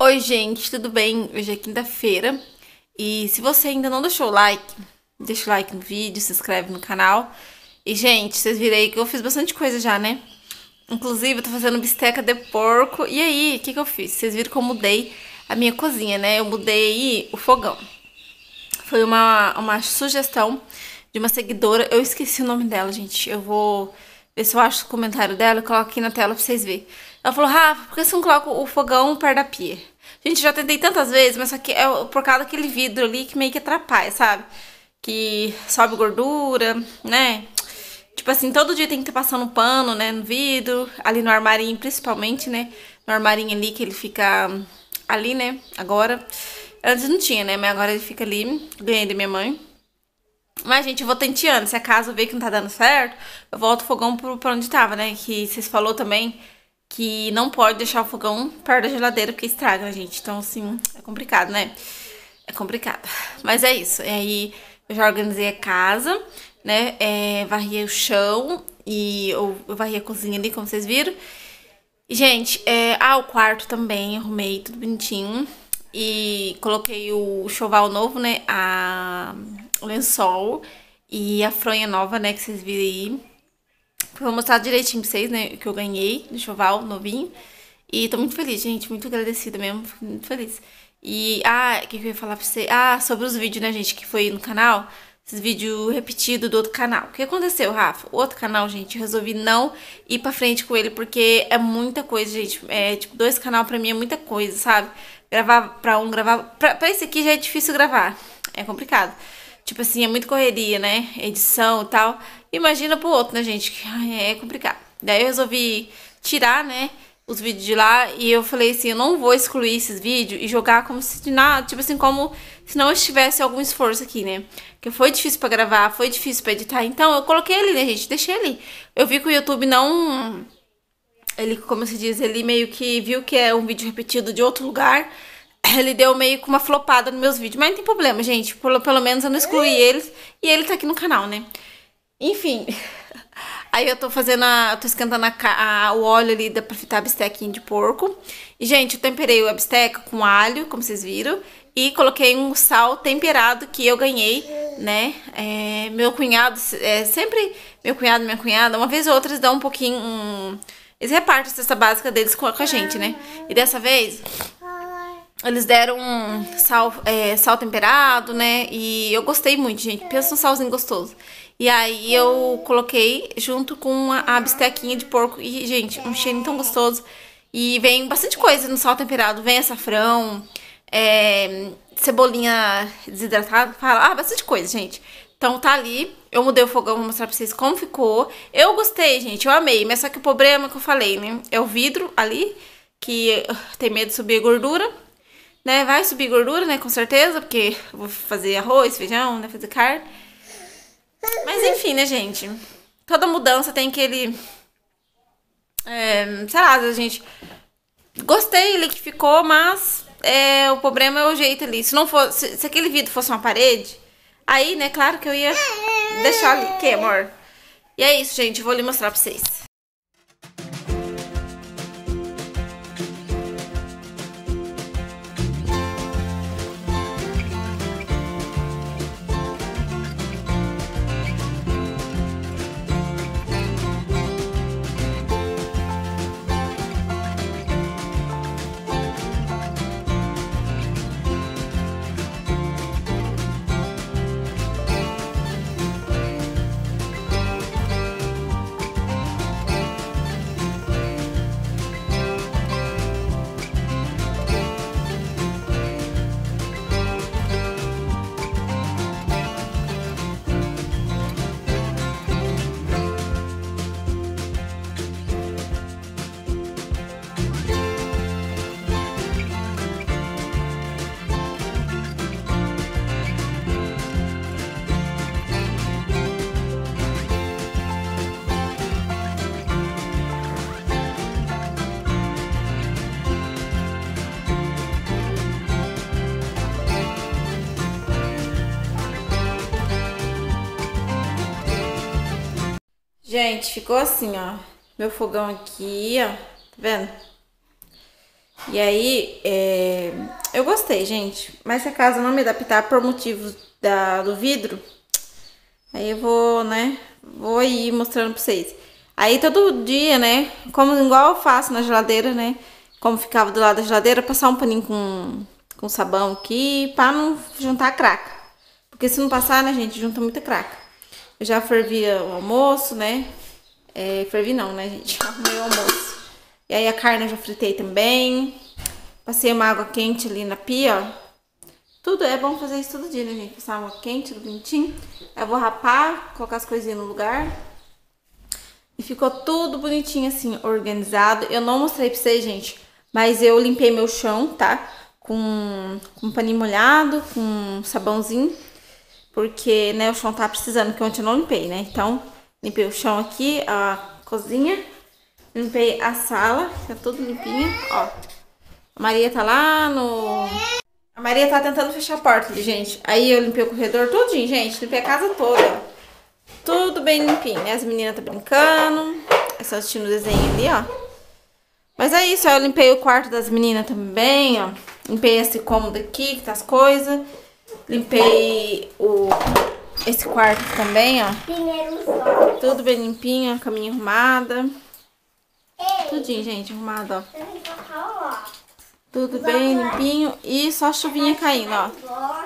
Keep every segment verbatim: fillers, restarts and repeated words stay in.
Oi, gente, tudo bem? Hoje é quinta-feira e se você ainda não deixou o like, deixa o like no vídeo, se inscreve no canal. E, gente, vocês viram aí que eu fiz bastante coisa já, né? Inclusive, eu tô fazendo bisteca de porco. E aí, o que que eu fiz? Vocês viram que eu mudei a minha cozinha, né? Eu mudei o fogão. Foi uma, uma sugestão de uma seguidora. Eu esqueci o nome dela, gente. Eu vou ver se eu acho o comentário dela e coloco aqui na tela pra vocês verem. Ela falou, Rafa, por que você não coloca o fogão perto da pia? Gente, já tentei tantas vezes, mas só que é por causa daquele vidro ali que meio que atrapalha, sabe? Que sobe gordura, né? Tipo assim, todo dia tem que estar passando um pano, né, no vidro, ali no armarinho, principalmente, né? No armarinho ali que ele fica ali, né? Agora, antes não tinha, né? Mas agora ele fica ali, ganhei da minha mãe. Mas, gente, eu vou tenteando. Se acaso eu ver que não tá dando certo, eu volto o fogão pro, pra onde tava, né? Que vocês falou também que não pode deixar o fogão perto da geladeira, porque estraga, né, gente? Então, assim, é complicado, né? É complicado. Mas é isso. E aí, eu já organizei a casa, né? É, varri o chão e eu, eu varri a cozinha ali, como vocês viram. E, gente, é, ah, o quarto também, arrumei tudo bonitinho. E coloquei o choval novo, né? A, o lençol e a fronha nova, né? Que vocês viram aí. Vou mostrar direitinho pra vocês, né? Que eu ganhei do choval novinho. E tô muito feliz, gente. Muito agradecida mesmo. Fico muito feliz. E, ah, o que, que eu ia falar pra você? Ah, sobre os vídeos, né, gente? Que foi no canal. Esses vídeos repetidos do outro canal. O que aconteceu, Rafa? O outro canal, gente, eu resolvi não ir pra frente com ele. Porque é muita coisa, gente. É, tipo, dois canal pra mim é muita coisa, sabe? Gravar pra um, gravar... Pra, pra esse aqui já é difícil gravar. É complicado. Tipo assim, é muito correria, né? Edição e tal. Imagina pro outro, né, gente? Que ai, é complicado. Daí eu resolvi tirar, né, os vídeos de lá. E eu falei assim, eu não vou excluir esses vídeos e jogar como se de nada. Tipo assim, como se não estivesse algum esforço aqui, né? Porque foi difícil pra gravar, foi difícil pra editar. Então eu coloquei ali, né, gente? Deixei ali. Eu vi que o YouTube não... Ele, como se diz, ele meio que viu que é um vídeo repetido de outro lugar. Ele deu meio que uma flopada nos meus vídeos. Mas não tem problema, gente. Pelo, pelo menos eu não excluí eles. E ele tá aqui no canal, né? Enfim. Aí eu tô fazendo a... Eu tô esquentando a, a, o óleo ali pra fritar a bistequinha de porco. E, gente, eu temperei a bisteca com alho, como vocês viram. E coloquei um sal temperado que eu ganhei, né? É, meu cunhado... É, sempre meu cunhado e minha cunhada, uma vez ou outra, eles dão um pouquinho... Um, eles repartem a cesta básica deles com, com a gente, né? E dessa vez... Eles deram um sal, é, sal temperado, né? E eu gostei muito, gente. Pensa num salzinho gostoso. E aí eu coloquei junto com a, a bistequinha de porco. E, gente, um cheirinho tão gostoso. E vem bastante coisa no sal temperado. Vem açafrão, é, cebolinha desidratada. Fala, ah, bastante coisa, gente. Então tá ali. Eu mudei o fogão, vou mostrar pra vocês como ficou. Eu gostei, gente. Eu amei. Mas só que o problema que eu falei, né? É o vidro ali, que tem medo de subir a gordura. Né, vai subir gordura, né, com certeza, porque eu vou fazer arroz, feijão, né, fazer carne. Mas enfim, né, gente, toda mudança tem aquele, é, sei lá, a gente, gostei ali que ficou, mas é, o problema é o jeito ali. Se não fosse, se, se aquele vidro fosse uma parede, aí, né, claro que eu ia deixar ali, que amor? E é isso, gente, eu vou lhe mostrar pra vocês. Gente, ficou assim, ó. Meu fogão aqui, ó. Tá vendo? E aí, é... eu gostei, gente. Mas se a casa não me adaptar por motivos da, do vidro, aí eu vou, né, vou ir mostrando pra vocês. Aí todo dia, né, como igual eu faço na geladeira, né, como ficava do lado da geladeira, passar um paninho com, com sabão aqui, pra não juntar craca. Porque se não passar, né, gente, junta muita craca. Eu já fervi o almoço, né, é, fervi não, né, gente, arrumei o almoço. E aí a carne eu já fritei também. Passei uma água quente ali na pia, ó. Tudo, é bom fazer isso todo dia, né, gente? Passar água quente, tudo bonitinho. Aí eu vou rapar, colocar as coisinhas no lugar. E ficou tudo bonitinho, assim, organizado. Eu não mostrei pra vocês, gente, mas eu limpei meu chão, tá? Com, com um paninho molhado, com um sabãozinho. Porque, né, o chão tá precisando, que ontem eu não limpei, né? Então, limpei o chão aqui, a cozinha. Limpei a sala, tá tudo limpinho, ó. A Maria tá lá no... A Maria tá tentando fechar a porta, gente. Aí eu limpei o corredor todinho, gente. Limpei a casa toda, ó. Tudo bem limpinho, né? As meninas tá brincando. Estão assistindo o desenho ali, ó. Mas é isso, ó. Eu limpei o quarto das meninas também, ó. Limpei esse cômodo aqui, que tá as coisas. Limpei o... esse quarto também, ó. Tudo bem limpinho, a caminha arrumada. Tudinho, gente, arrumado, ó. Tudo bem limpinho e só chuvinha caindo, ó.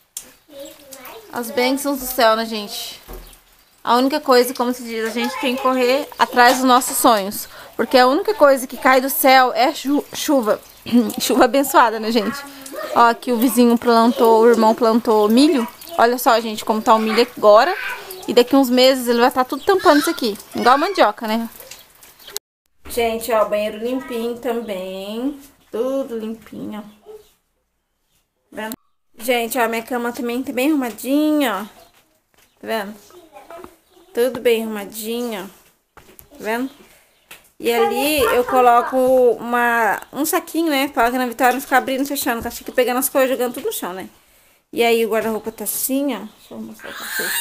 As bênçãos do céu, né, gente? A única coisa, como se diz, a gente tem que correr atrás dos nossos sonhos. Porque a única coisa que cai do céu é chu chuva. Chuva abençoada, né, gente? Ó, aqui o vizinho plantou, o irmão plantou milho. Olha só, gente, como tá o milho agora. E daqui uns meses ele vai estar tudo tampando isso aqui. Igual a mandioca, né? Gente, ó, banheiro limpinho também. Tudo limpinho, ó. Vendo? Gente, ó, minha cama também tá bem arrumadinha, ó. Tá vendo? Tudo bem arrumadinho, ó. Tá vendo? E ali eu coloco uma, um saquinho, né? Pra na Vitória não ficar abrindo e fechando. Que ela fica pegando as coisas e jogando tudo no chão, né? E aí o guarda-roupa tá assim, ó. Deixa eu mostrar pra vocês.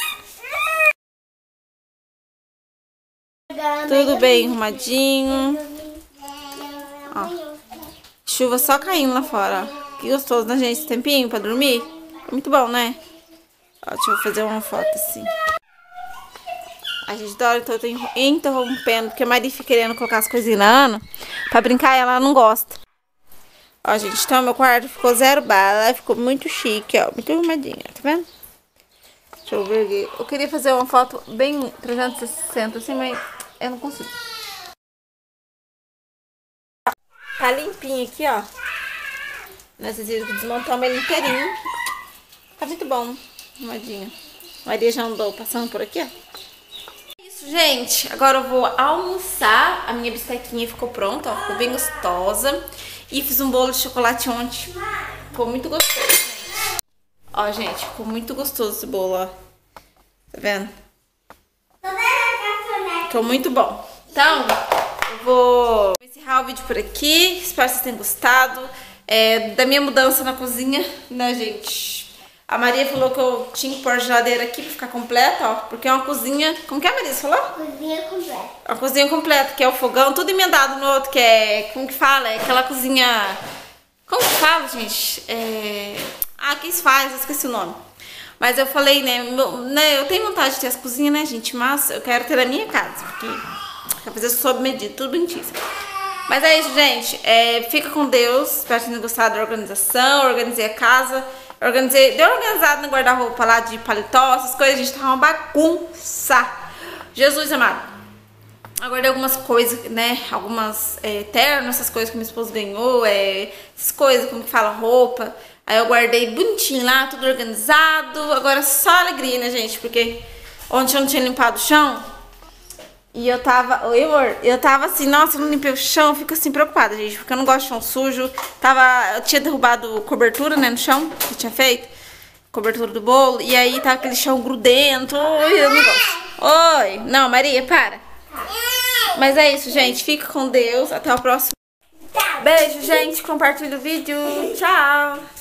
Tudo bem arrumadinho. Ó. Chuva só caindo lá fora, ó. Que gostoso, né, gente? Esse tempinho pra dormir. É muito bom, né? Ó, deixa eu fazer uma foto assim. A gente adora, então eu tô interrompendo, porque a Maria fica querendo colocar as coisinhas na Ana. Pra brincar, ela não gosta. Ó, gente, então meu quarto ficou zero bala. Ficou muito chique, ó. Muito arrumadinha, tá vendo? Deixa eu ver aqui. Eu queria fazer uma foto bem trezentos e sessenta, assim, mas eu não consigo. Tá limpinho aqui, ó. Nessas viram que desmontamos ele inteirinho. Tá muito bom, arrumadinho. Maria já andou passando por aqui, ó. É isso, gente. Agora eu vou almoçar. A minha bistequinha ficou pronta, ó. Ficou bem gostosa. E fiz um bolo de chocolate ontem. Ficou muito gostoso, gente. Ó, gente, ficou muito gostoso esse bolo, ó. Tá vendo? Ficou muito bom. Então, eu vou encerrar o vídeo por aqui. Espero que vocês tenham gostado. É, da minha mudança na cozinha, né, gente? A Maria falou que eu tinha que pôr a geladeira aqui pra ficar completa, ó. Porque é uma cozinha... Como que é, Maria? Você falou? Cozinha completa. Uma cozinha completa, que é o fogão, tudo emendado no outro, que é... Como que fala? É aquela cozinha... Como que fala, gente? É... Ah, que isso faz? Eu esqueci o nome. Mas eu falei, né, meu, né? Eu tenho vontade de ter essa cozinha, né, gente? Mas eu quero ter na minha casa, porque... Quero fazer sob medida, tudo bonitinho. Mas é isso, gente. É, fica com Deus. Espero que tenham gostado da organização. Organizei a casa. Organizei. Deu organizado no guarda-roupa lá de paletó, essas coisas. A gente tá uma bagunça. Jesus amado. Aguardei algumas coisas, né? Algumas é, ternos, essas coisas que minha esposa ganhou. É, essas coisas, como que fala, roupa. Aí eu guardei bonitinho lá, tudo organizado. Agora só alegria, né, gente? Porque ontem eu não tinha limpado o chão. E eu tava, oi amor, eu tava assim, nossa, eu não limpei o chão, eu fico assim preocupada, gente, porque eu não gosto de chão sujo. Tava, eu tinha derrubado cobertura, né, no chão, que eu tinha feito, cobertura do bolo, e aí tava aquele chão grudento, oi, eu não gosto. Oi, não, Maria, para. Mas é isso, gente, fica com Deus, até o próximo. Beijo, gente, compartilha o vídeo, tchau.